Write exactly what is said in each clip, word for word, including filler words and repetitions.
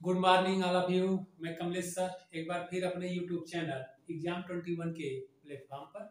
Good morning all of you. मैं Kamlesh sir एक बार फिर अपने यूट्यूब चैनल एग्जाम इक्कीस के प्लेटफॉर्म पर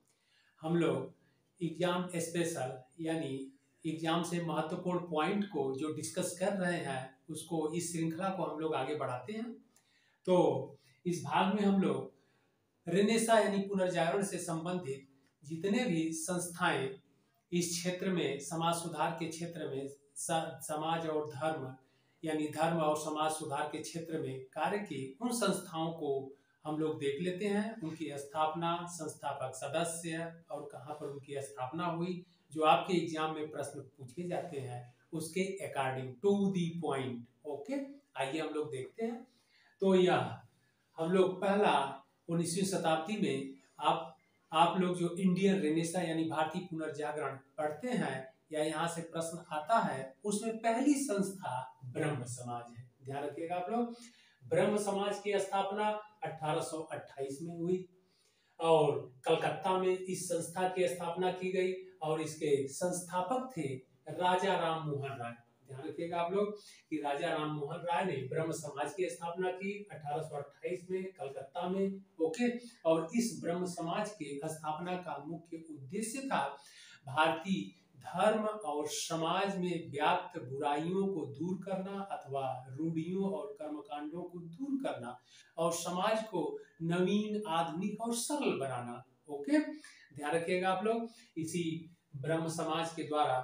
हम लोग एग्जाम स्पेशल यानी एग्जाम से महत्वपूर्ण पॉइंट को जो डिस्कस कर रहे हैं उसको इस श्रृंखला को हम लोग आगे बढ़ाते हैं। तो इस भाग में हम लोग रेनेसा यानी पुनर्जागरण से संबंधित जितने भी संस्थाएं इस क्षेत्र में समाज सुधार के क्षेत्र में समाज और धर्म यानी धर्म और समाज सुधार के क्षेत्र में कार्य की उन संस्थाओं को हम लोग देख लेते हैं, उनकी स्थापना, संस्थापक सदस्य और कहाँ पर उनकी स्थापना हुई, जो आपके एग्जाम में प्रश्न पूछे जाते हैं उसके according to the point. Okay, आइए हम लोग देखते हैं। तो यह हम लोग पहला उन्नीसवीं शताब्दी में आप आप लोग जो इंडियन रेनेसा यानी भारतीय पुनर्जागरण पढ़ते हैं या यहाँ से प्रश्न आता है उसमें पहली संस्था ब्रह्म समाज है। ध्यान रखिएगा आप लोग, ब्रह्म समाज की स्थापना अठारह सौ अट्ठाईस में हुई और कलकत्ता में इस संस्था की स्थापना की गई और इसके संस्थापक थे राजा राम मोहन राय। ध्यान रखिएगा आप लोग कि राजा राम मोहन राय ने ब्रह्म समाज की स्थापना की अठारह सौ अट्ठाईस में कलकत्ता में। ओके, और इस ब्रह्म समाज के स्थापना का मुख्य उद्देश्य था भारतीय धर्म और समाज में व्याप्त बुराइयों को दूर करना अथवा रूढ़ियों और कर्मकांडों को दूर करना और समाज को नवीन, आधुनिक और सरल बनाना। ओके, ध्यान रखिएगा आप लोग, इसी ब्रह्म समाज के द्वारा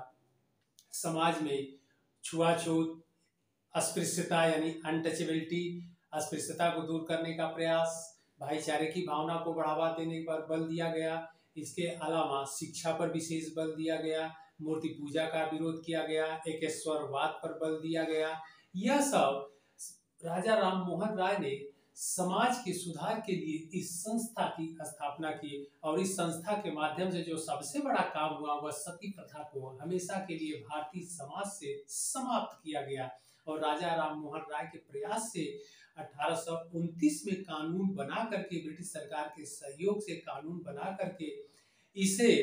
समाज में छुआछूत, अस्पृश्यता यानी अनटचेबिलिटी, अस्पृश्यता को दूर करने का प्रयास, भाईचारे की भावना को बढ़ावा देने पर बल दिया गया। इसके अलावा शिक्षा पर विशेष बल दिया गया, मूर्ति पूजा का विरोध किया गया, एकेश्वरवाद पर बल दिया गया। यह सब राजा राम मोहन राय ने समाज के सुधार के लिए इस संस्था की स्थापना की और इस संस्था के माध्यम से जो सबसे बड़ा काम हुआ वह सती प्रथा को हमेशा के लिए भारतीय समाज से समाप्त किया गया। और राजा राम मोहन राय के प्रयास से अठारह सौ उनतीस में कानून बना करके, ब्रिटिश सरकार के सहयोग से कानून बना करके इसे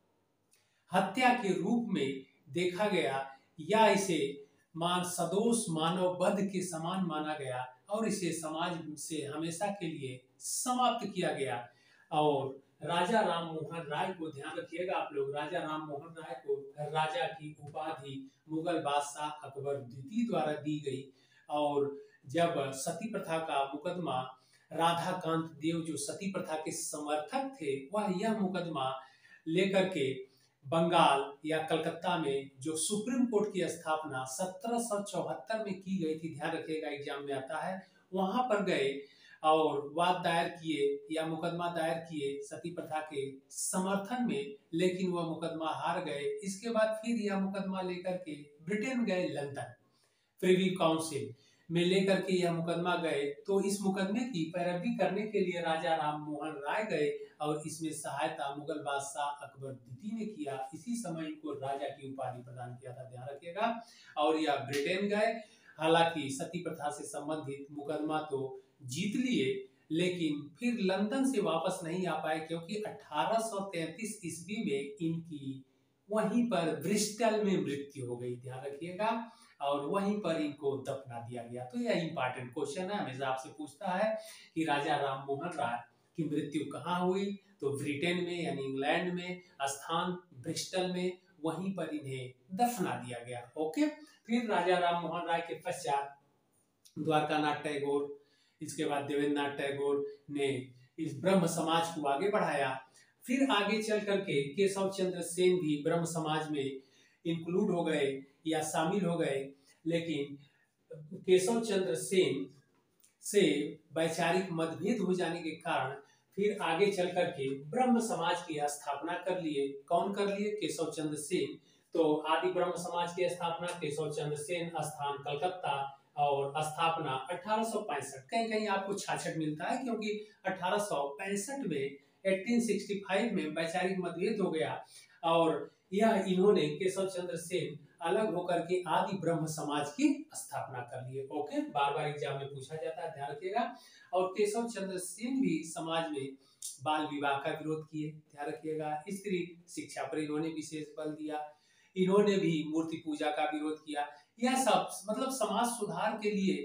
हत्या के रूप में देखा गया या इसे मान सदोष मानव वध के समान माना गया और इसे समाज से हमेशा के लिए समाप्त किया गया। और राजा राम मोहन राय को, ध्यान रखिएगा आप लोग, राजा राम मोहन राय को राजा की उपाधि मुगल बादशाह अकबर द्वितीय द्वारा दी गई। और जब सती प्रथा का मुकदमा, राधाकांत देव जो सती प्रथा के समर्थक थे वह यह मुकदमा लेकर के बंगाल या कलकत्ता में जो सुप्रीम कोर्ट की स्थापना सत्रह सौ चौहत्तर में की गई थी, ध्यान रखिएगा एग्जाम में आता है, वहां पर गए और वाद दायर किए या मुकदमा दायर किए सती प्रथा के समर्थन में, लेकिन वह मुकदमा हार गए। इसके बाद फिर यह मुकदमा लेकर के ब्रिटेन गए, लंदन प्रिवी काउंसिल में लेकर के यह मुकदमा गए। तो इस मुकदमे की पैरवी करने के लिए राजा राम मोहन राय गए और इसमें सहायता मुगल बादशाह अकबर द्वितीय ने किया। इसी समय इनको राजा की उपाधि प्रदान किया था, ध्यान रखिएगा। और यह ब्रिटेन गए, हालांकि सती प्रथा से संबंधित मुकदमा तो जीत लिए लेकिन फिर लंदन से वापस नहीं आ पाए क्योंकि अठारह सौ तैंतीस ईस्वी में इनकी वहीं पर ब्रिस्टल में मृत्यु हो गई, ध्यान रखिएगा, और वहीं पर इनको दफना दिया गया। तो यह इंपॉर्टेंट क्वेश्चन है, हमेशा आपसे पूछता है कि राजा राम मोहन राय की मृत्यु कहाँ हुई, तो ब्रिटेन में यानी इंग्लैंड में, स्थान ब्रिस्टल में, वहीं पर इन्हें दफना दिया गया। ओके, फिर राजा राम मोहन राय के पश्चात द्वारकानाथ टैगोर, इसके बाद देवेंद्रनाथ टैगोर ने इस ब्रह्म समाज को आगे बढ़ाया। फिर आगे चल करके केशव चंद्र सेन भी ब्रह्म समाज में इंक्लूड हो गए या शामिल हो गए, लेकिन केशव चंद्र सेन से वैचारिक मतभेद हो जाने के कारण फिर आगे चल करके ब्रह्म समाज की स्थापना कर लिए। कौन कर लिए? केशव चंद्र सेन। तो आदि ब्रह्म समाज की स्थापना केशव चंद्र सेन, स्थान कलकत्ता और स्थापना अठारह सौ पैंसठ। कहीं कहीं आपको छाछठ मिलता है क्योंकि अठारह सौ पैंसठ में अठारह सौ पैंसठ में वैचारिक मतभेद हो गया और यह इन्होंने केशव चंद्र सेन अलग होकर के आदि ब्रह्म समाज की स्थापना कर लिए। ओके, बार बार एग्जाम में पूछा जाता है, ध्यान रखिएगा। और केशव चंद्र सेन भी समाज में बाल विवाह का विरोध किए, ध्यान रखिएगा। स्त्री शिक्षा पर इन्होंने विशेष बल दिया। इन्होंने भी मूर्ति पूजा का विरोध किया। यह सब मतलब समाज सुधार के लिए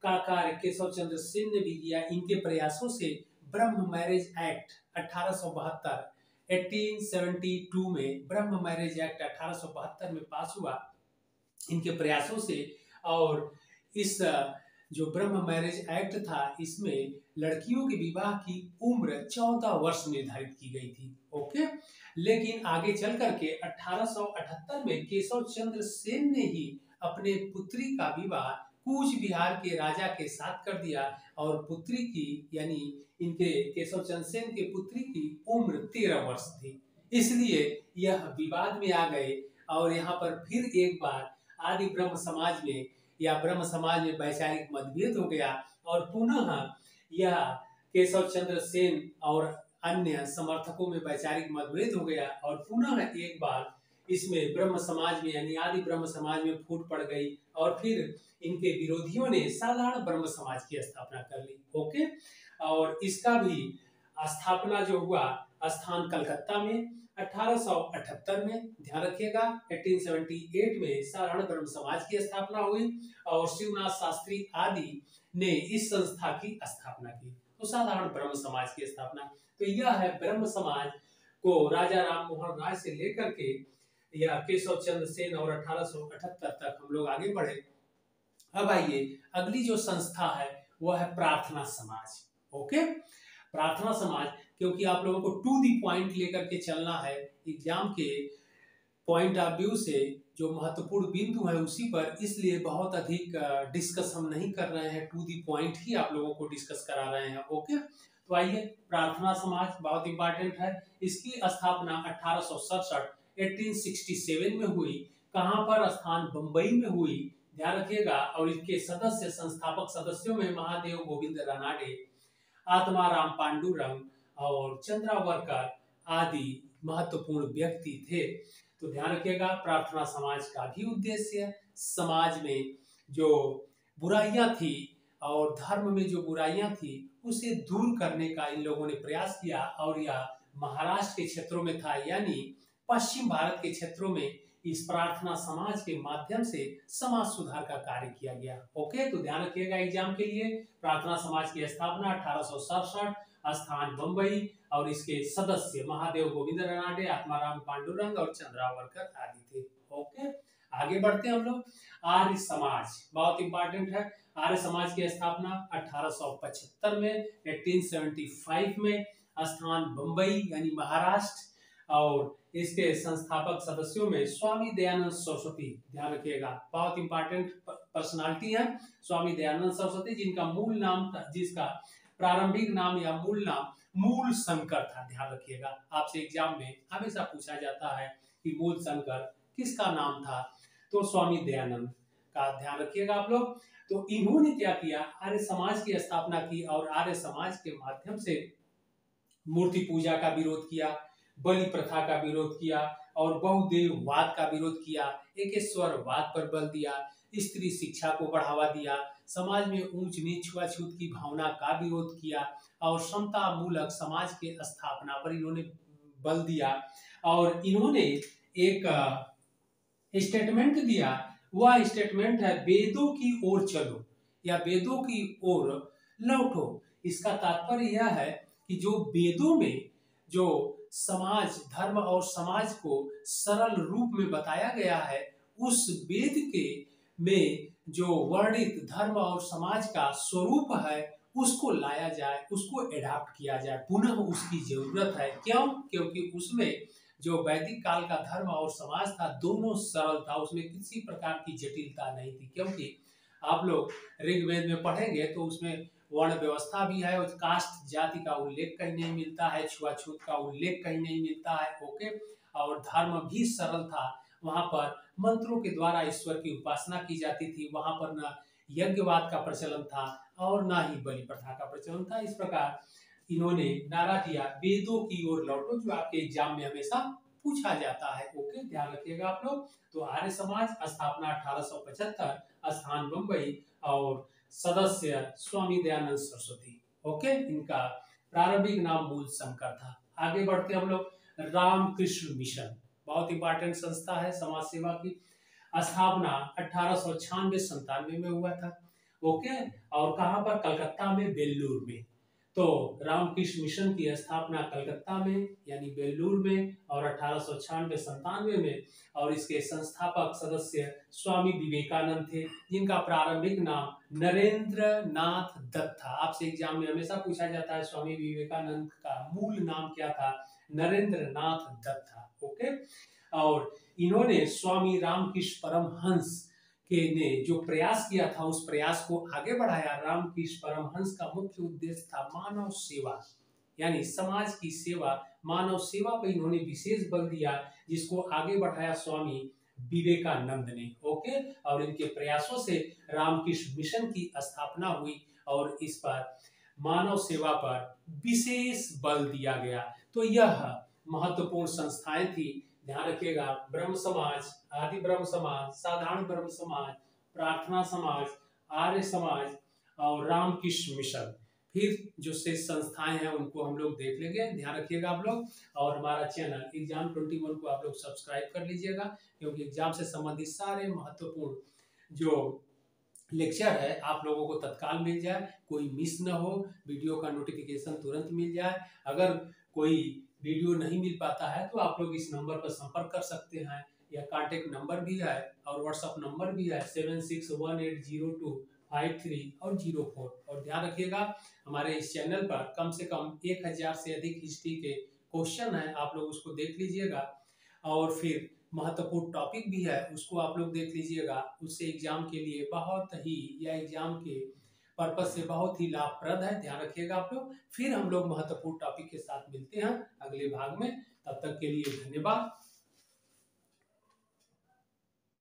का कार्य केशव चंद्र सेन ने भी किया। इनके प्रयासों से ब्रह्म मैरिज एक्ट अठारह सौ बहत्तर अठारह सौ बहत्तर में ब्रह्म मैरिज एक्ट अठारह सौ बहत्तर में पास हुआ इनके प्रयासों से। और इस जो ब्रह्म मैरिज एक्ट था इसमें लड़कियों के विवाह की उम्र चौदह वर्ष निर्धारित की गई थी। ओके, लेकिन आगे चल करके अठारह सौ अठहत्तर में केशव चंद्र सेन ने ही अपने पुत्री का विवाह कूच बिहार के राजा के साथ कर दिया और पुत्री की यानी इनके केशव चंद्र सेन के पुत्री की उम्र तेरह वर्ष थी, इसलिए यह विवाद में आ गए। और यहाँ पर फिर एक बार आदि ब्रह्म समाज में या ब्रह्म समाज में वैचारिक मतभेद हो गया और पुनः यह केशव चंद्र सेन और अन्य समर्थकों में वैचारिक मतभेद हो गया और पुनः एक बार इसमें ब्रह्म समाज में यानी आदि ब्रह्म समाज में फूट पड़ गई और फिर इनके विरोधियों ने साधारण ब्रह्म समाज की स्थापना कर ली। ओके, और इसका भी स्थापना जो हुआ स्थान कलकत्ता में अठारह सौ अठहत्तर में, ध्यान रखिएगा अठारह सौ अठहत्तर में साधारण ब्रह्म समाज की स्थापना हुई और शिवनाथ शास्त्री आदि ने इस संस्था की स्थापना की, तो साधारण ब्रह्म समाज की स्थापना। तो यह है ब्रह्म समाज को राजा राम मोहन राय से लेकर के या केशव चंद्र सेन और अठारह सौ अठहत्तर तक हम लोग आगे बढ़े। अब आइए अगली जो संस्था है वह है प्रार्थना समाज। ओके, प्रार्थना समाज, क्योंकि आप लोगों को टू दी पॉइंट लेकर के चलना है एग्जाम के पॉइंट ऑफ व्यू से, जो महत्वपूर्ण बिंदु है उसी पर, इसलिए बहुत अधिक डिस्कस हम नहीं कर रहे हैं, टू दी पॉइंट ही आप लोगों को डिस्कस करा रहे हैं। ओके, तो आइए प्रार्थना समाज बहुत इंपॉर्टेंट है। इसकी स्थापना अठारह सौ सड़सठ अठारह सौ सरसठ में हुई। कहां पर? स्थान बंबई में हुई, ध्यान रखिएगा। और इसके सदस्य संस्थापक सदस्यों में महादेव गोविंद रानाडे, आत्माराम पांडुरंग और चंद्रावरकर आदि महत्वपूर्ण व्यक्ति थे। तो ध्यान रखिएगा, प्रार्थना समाज का भी उद्देश्य समाज में जो बुराइयां थी और धर्म में जो बुराइयां थी उसे दूर करने का इन लोगों ने प्रयास किया और यह महाराष्ट्र के क्षेत्रों में था, यानी पश्चिम भारत के क्षेत्रों में इस प्रार्थना समाज के माध्यम से समाज सुधार का कार्य किया गया। ओके, तो ध्यान रखिएगा एग्जाम के लिए प्रार्थना समाज की स्थापना अठारह सौ सड़सठ, स्थान बंबई और इसके सदस्य महादेव गोविंद रानाडे, आत्माराम पांडुरंग और चंद्रावरकर आदि थे। ओके, आगे बढ़ते हैं हम लोग। आर्य समाज बहुत इंपॉर्टेंट है। आर्य समाज की स्थापना अठारह सौ पचहत्तर में, अठारह सौ पचहत्तर में, स्थान बंबई यानी महाराष्ट्र और इसके संस्थापक सदस्यों में स्वामी दयानंद सरस्वती, ध्यान रखिएगा बहुत इंपॉर्टेंट पर्सनालिटी है स्वामी दयानंद सरस्वती, जिनका मूल नाम था, जिसका प्रारंभिक नाम या मूल नाम मूल शंकर था। ध्यान रखिएगा, आपसे एग्जाम में हमेशा पूछा जाता है कि मूल शंकर किसका नाम था, तो स्वामी दयानंद का ध्यान रखिएगा आप लोग। तो इन्होंने क्या किया, आर्य समाज की स्थापना की और आर्य समाज के माध्यम से मूर्ति पूजा का विरोध किया, बलि प्रथा का विरोध किया और बहुदेववाद का विरोध किया, एकेश्वरवाद पर बल दिया, स्त्री शिक्षा को बढ़ावा दिया, समाज में ऊंच नीच छुआछूत की भावना का विरोध किया और समता मूलक समाज के स्थापना पर इन्होंने बल दिया। और इन्होंने एक स्टेटमेंट दिया, वह स्टेटमेंट है वेदों की ओर चलो या वेदों की ओर लौटो। इसका तात्पर्य यह है कि जो वेदों में जो समाज, धर्म और समाज को सरल रूप में बताया गया है, उस वेद के में जो वर्णित धर्म और समाज का स्वरूप है उसको लाया जाए, उसको एडाप्ट किया जाए, पुनः उसकी जरूरत है। क्यों? क्योंकि उसमें जो वैदिक काल का धर्म और समाज था दोनों सरल था, उसमें किसी प्रकार की जटिलता नहीं थी। क्योंकि आप लोग ऋग्वेद में पढ़ेंगे तो उसमें वर्ण व्यवस्था भी है और कास्ट जाति का उल्लेख कहीं नहीं मिलता है, छुआछूत का उल्लेख कहीं नहीं मिलता है। ओके, और धर्म भी सरल था, वहां पर मंत्रों के द्वारा ईश्वर की उपासना की जाती थी, वहां पर न यज्ञवाद का प्रचलन था और न ही बलि प्रथा का प्रचलन था। इस प्रकार इन्होंने नारा दिया वेदों की ओर लौटो, जो आपके एग्जाम में हमेशा पूछा जाता है। ओके, ध्यान रखिएगा आप लोग। तो आर्य समाज स्थापना अठारह सौ पचहत्तर, स्थान बंबई और सदस्य स्वामी दयानंद सरस्वती। ओके, इनका प्रारंभिक नाम मूल शंकर था। आगे बढ़ते हम लोग। रामकृष्ण मिशन बहुत इंपॉर्टेंट संस्था है समाज सेवा की। स्थापना अठारह सौ छियानवे संतानवे में हुआ था ओके। और कहाँ पर? कलकत्ता में, बेल्लूर में। तो रामकृष्ण मिशन की स्थापना कलकत्ता में यानी बेल्लूर में और अठारह सौ छियानवे संतानवे में, और इसके संस्थापक सदस्य स्वामी विवेकानंद थे, जिनका प्रारंभिक नाम नरेंद्र नाथ दत्त था। आपसे एग्जाम में हमेशा पूछा जाता है स्वामी विवेकानंद का मूल नाम क्या था? नरेंद्र नाथ दत्त था। ओके। और इन्होंने स्वामी रामकृष्ण परमहंस के ने जो प्रयास किया था उस प्रयास को आगे बढ़ाया। रामकृष्ण परमहंस का मुख्य उद्देश्य था मानव सेवा, यानी समाज की सेवा, मानव सेवा पर इन्होंने विशेष बल दिया, जिसको आगे बढ़ाया स्वामी विवेकानंद ने। ओके। और इनके प्रयासों से रामकृष्ण मिशन की स्थापना हुई और इस पर मानव सेवा पर विशेष बल दिया गया। तो यह महत्वपूर्ण संस्थाएं थी, ध्यान रखिएगा। ब्रह्म समाज, आदि ब्रह्म समाज, साधारण ब्रह्म समाज, प्रार्थना समाज, आर्य समाज और रामकृष्ण मिशन। फिर जो शेष संस्थाएं हैं उनको हम लोग देख लेंगे, ध्यान रखिएगा आप लोग। और हमारा चैनल एग्जाम इक्कीस को आप लोग सब्सक्राइब कर लीजिएगा, क्योंकि एग्जाम से संबंधित सारे महत्वपूर्ण जो लेक्चर है आप लोगों को तत्काल मिल जाए, कोई मिस न हो, वीडियो का नोटिफिकेशन तुरंत मिल जाए। अगर कोई वीडियो नहीं मिल पाता है तो आप लोग इस नंबर पर संपर्क कर सकते हैं, या कॉन्टेक्ट नंबर भी है और व्हाट्सएप नंबर भी है seven six one eight zero two five three और जीरो फोर। और ध्यान रखिएगा हमारे इस चैनल पर कम से कम एक हजार से अधिक हिस्ट्री के क्वेश्चन है, आप लोग उसको देख लीजिएगा। और फिर महत्वपूर्ण टॉपिक भी है, उसको आप लोग देख लीजिएगा। उससे एग्जाम के लिए बहुत ही, या एग्जाम के पर्पज से बहुत ही लाभप्रद है, ध्यान रखिएगा आप लोग। फिर हम लोग महत्वपूर्ण टॉपिक के साथ मिलते हैं अगले भाग में, तब तक के लिए धन्यवाद।